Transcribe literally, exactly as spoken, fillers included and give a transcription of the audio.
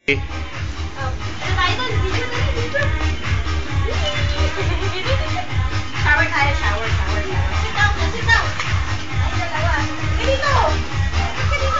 Eh, Oh, ano tayo doon? Video na, video. Shower tayo, shower, shower, shower. Sit down, sit down. Ay, dalawa. Ka dito. Ka dito.